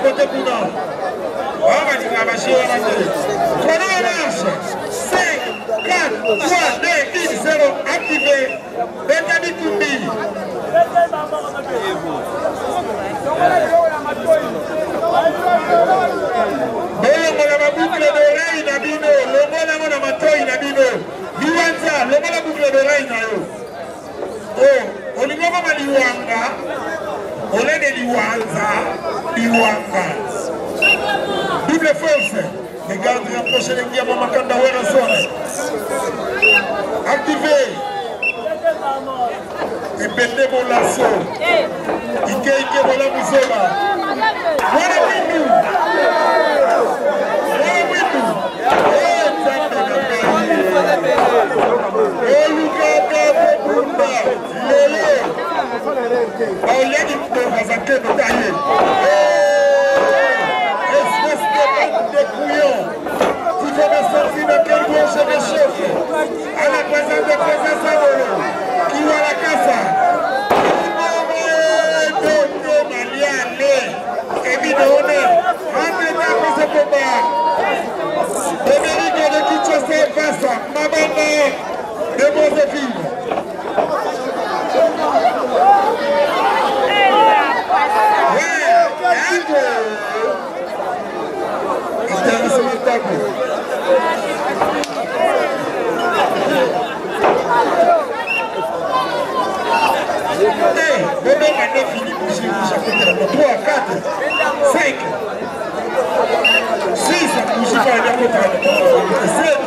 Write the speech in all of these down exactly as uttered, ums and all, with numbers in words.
côté Bouna. On va dire la machine à manger. Chrono marche. cinq, quatre, trois, deux, un, zéro. Activé. Benjamin Koumbi. Bolongo la boucle d'oreille na bino. Longo na matoi na bino. Liwanza. Longo la boucle d'oreille na yo. Oh, on y va pas liwanga. On est des liwanza. Liwanga. Double force. Regarde la prochaine guerre à Makanda Werasone. Activé. Et Bende Bolasso. Ike Ike Bola Musoba. Voilà Windu. Voilà Windu. Eh, Tante Eh, Luka Kabe Bunda. Lele. Oh, y'a dit que vous avez taillé. Des couillons, tu fais me sortir de quel bon je me chauffe. À la présence de présence à l'eau, qui va la casa. Dodo Maliane, et Bidone, entre temps pour ce combat. Dominique de Kinshasa face à Mabanda de Moseville. trois, quatre, cinq, six, sept,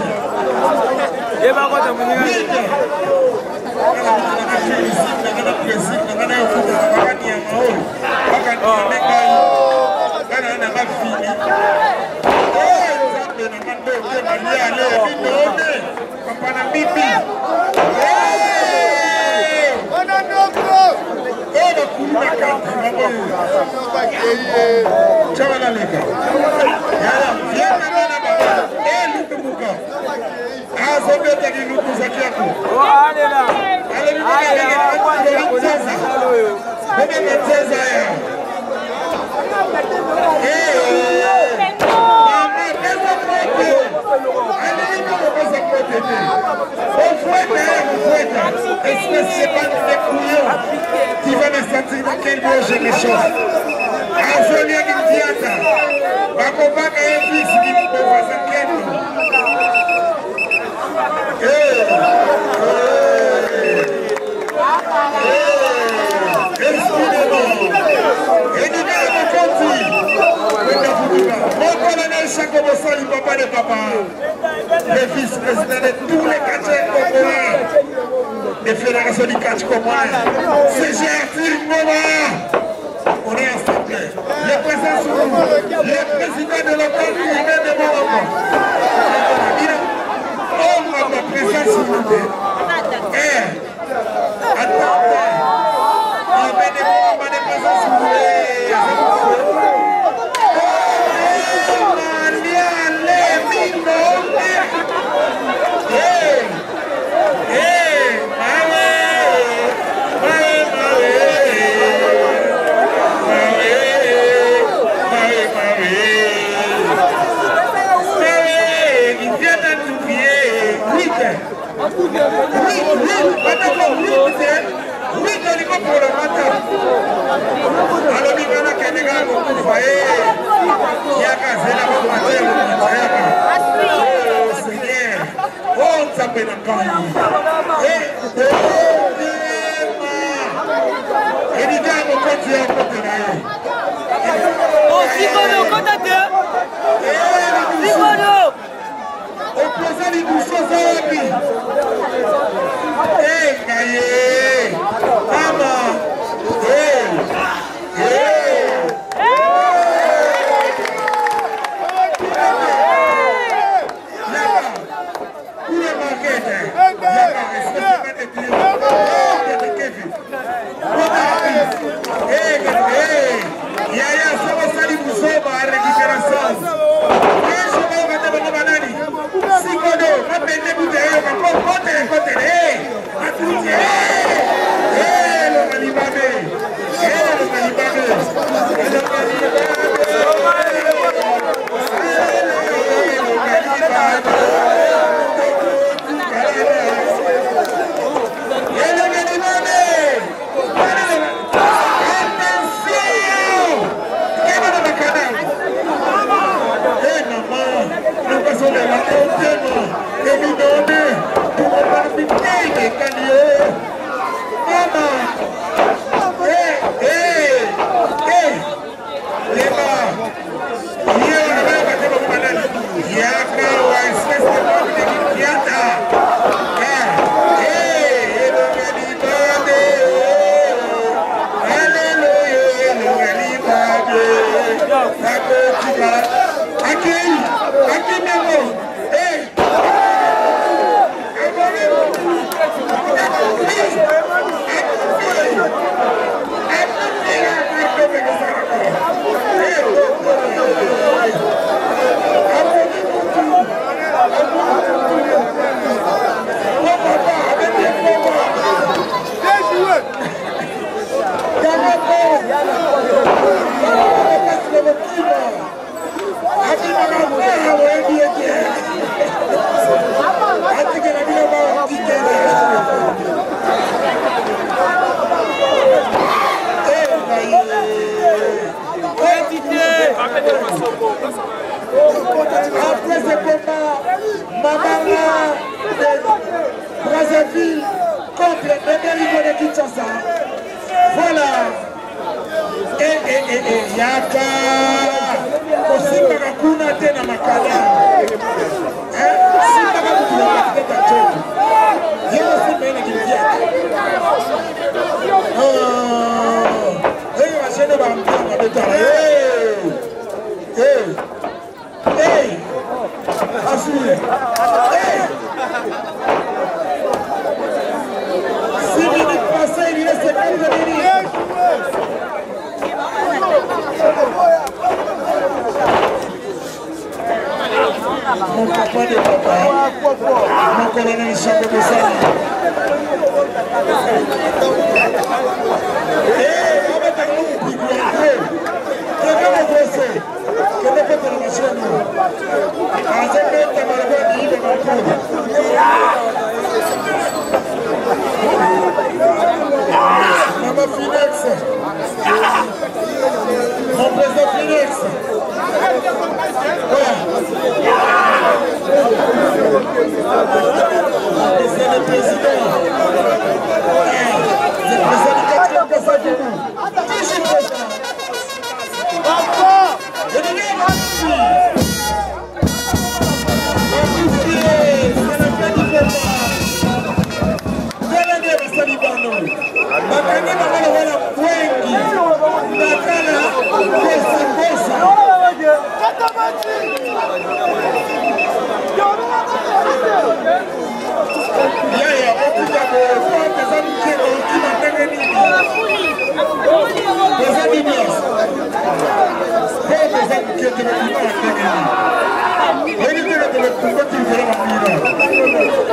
est-ce que c'est pas des couillons qui vont me sentir dans quel mot je me chauffe? Azolia Gimdiata, Bakobaka et fils qui me posent un kendo. Eh, eh, excusez-moi. Et du gars de Conti, mon colonel Chakobosa, il papa de papa, le vice-président de tous les catcheurs congolais, des fédérations du catch congolais, c'est Gérard Moma. On est ensemble. Le président Sourou, le président de l'Otan qui vient de Morocco. Oh, ma président Sourou. Eh, attendez. Il vient de Morocco, le président Sourou. Oh, Malia, les minons. Eh, eh, allez, allez, allez. Oui, oui, madame, oui, oui, je l'ai pour le matin. Alors, il va y a des gars qui vont il y a qu'à faire la matin, oh, Seigneur, oh, ça peut encore. Et, et, les gars vont continuer à continuer. Oh, Simono, contateur. Simono. Opposant les douze Zawabi. Eh, Gaye. Maman. Eh. Eh. Là-bas. Où est ma quête? Là-bas. Est-ce que c'est pas des clients? Oh, c'est Kevin. Eh, eh. Yaya, ça va salir pour ça, à récupération. Eh, je vais vous mettre mon banani. Sikodo, rappelez-vous de Après ce combat, Mamana de Brazzaville contre le Berigo de Kinshasa. Voilà. Et, et, et, et, Yaka. Kosimba kakuna tena makala. Hein? Simba kakuna tena choto. Yego simba ina kilifia. Oh. Hey, wachene ba mpanga betara. Hey. Hey. Hey! Assure! Hey! six minutes passées, il reste quinze minutes. Mon papa de papa, mon colonel Chango Bossani. Hey! On va t'en nous, puis vous entrez. Quelqu'un va bosser. Que ne peut pas la machine. À ce moment, tu vas le dire de mon tour. Maman Phoenix. Mon président Phoenix. Voilà. C'est le président. Le président du quatrième Conseil du monde. Toujours président. Je dis merci. Thank you.